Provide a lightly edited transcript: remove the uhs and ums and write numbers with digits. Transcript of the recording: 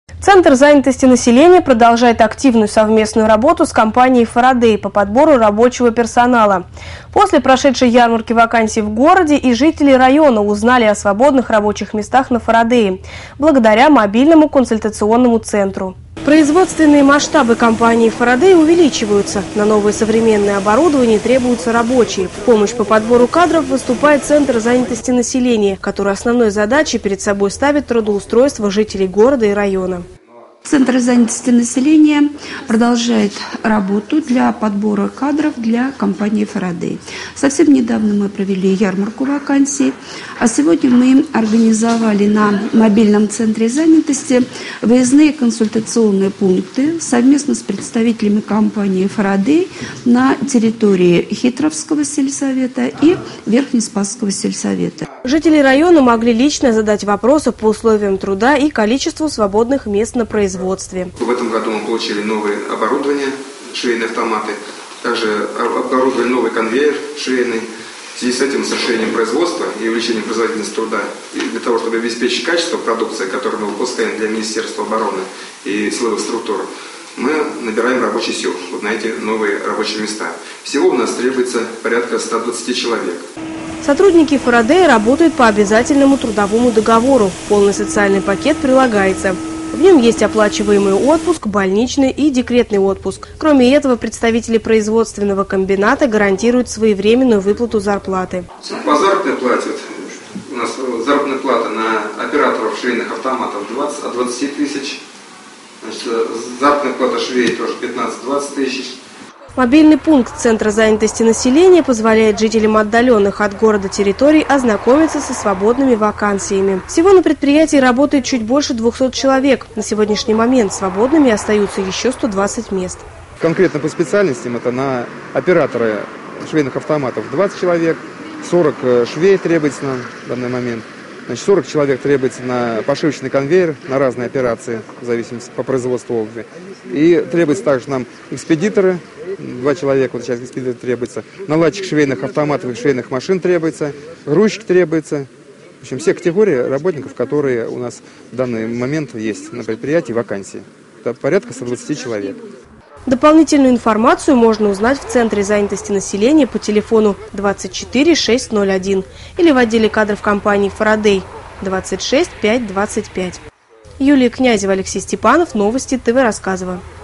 Центр занятости населения продолжает активную совместную работу с компанией «Фарадей» по подбору рабочего персонала. После прошедшей ярмарки вакансий в городе и жители района узнали о свободных рабочих местах на «Фарадее» благодаря мобильному консультационному центру. Производственные масштабы компании «Фарадей» увеличиваются. На новое современное оборудование требуются рабочие. В помощь по подбору кадров выступает Центр занятости населения, который основной задачей перед собой ставит трудоустройство жителей города и района. Центр занятости населения продолжает работу для подбора кадров для компании «Фарадей». Совсем недавно мы провели ярмарку вакансий, а сегодня мы организовали на мобильном центре занятости выездные консультационные пункты совместно с представителями компании «Фарадей» на территории Хитровского сельсовета и Верхнеспасского сельсовета. Жители района могли лично задать вопросы по условиям труда и количеству свободных мест на производстве. В этом году мы получили новое оборудование, швейные автоматы, также оборудовали новый конвейер швейный. В связи с этим, с расширением производства и увеличением производительности труда, и для того, чтобы обеспечить качество продукции, которую мы выпускаем для Министерства обороны и силовых структур, мы набираем рабочую силу вот на эти новые рабочие места. Всего у нас требуется порядка 120 человек. Сотрудники «Фарадея» работают по обязательному трудовому договору. Полный социальный пакет прилагается. В нем есть оплачиваемый отпуск, больничный и декретный отпуск. Кроме этого, представители производственного комбината гарантируют своевременную выплату зарплаты. По заработной плате у нас заработная плата на операторов швейных автоматов от 20 тысяч. Заработная плата швей тоже 15-20 тысяч. Мобильный пункт Центра занятости населения позволяет жителям отдаленных от города территорий ознакомиться со свободными вакансиями. Всего на предприятии работает чуть больше 200 человек. На сегодняшний момент свободными остаются еще 120 мест. Конкретно по специальностям это на оператора швейных автоматов 20 человек, 40 швей требуется на данный момент. 40 человек требуется на пошивочный конвейер, на разные операции, в зависимости по производству обуви. И требуется также нам экспедиторы, 2 человека, вот сейчас экспедитор требуется, наладчик швейных автоматов и швейных машин требуется, грузчик требуется. В общем, все категории работников, которые у нас в данный момент есть на предприятии, вакансии. Это порядка 120 человек. Дополнительную информацию можно узнать в Центре занятости населения по телефону 24 601 или в отделе кадров компании «Фарадей» 26 5 25. Юлия Князева, Алексей Степанов, Новости ТВ Рассказово.